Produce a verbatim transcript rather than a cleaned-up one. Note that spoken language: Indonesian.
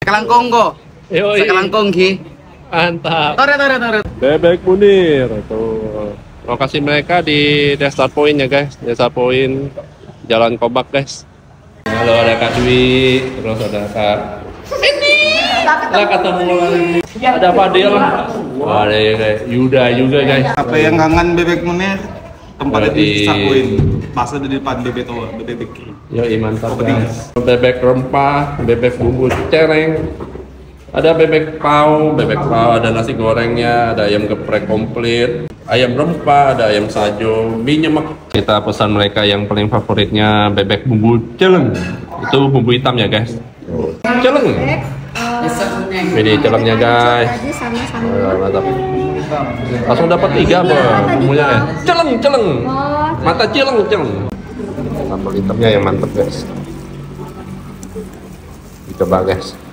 Kelangkong kok. Yoi. Kelangkong ki. Mantap. Tore tore tore. Bebek Munir tuh. Lokasi mereka di Desa Point ya guys, Desa Point Jalan Kobak guys. Halo, ada Kak Dwi, terus ada Kak ini. Lah ketemu lagi. Ada Fadil. Wah, ada ya, guys. Yuda juga guys. Apa yang kangen Bebek Munir? Tempatnya di Yoi. Sakuin. Pas di depan bebek tua, bebek. Yo, mantap guys. Bebek rempah, bebek bumbu cereng. Ada bebek pau, bebek pau, ada nasi gorengnya, ada ayam geprek komplit, ayam rempah, ada ayam sajo, mie nyemek. Kita pesan mereka yang paling favoritnya bebek bumbu celeng. Itu bumbu hitam ya guys. Celeng. Ini celengnya guys. Oh, mantap. Langsung dapat tiga apa bumbunya ya? Celeng, celeng. Mata celeng, celeng. Sambal hitamnya yang mantap guys. Coba guys.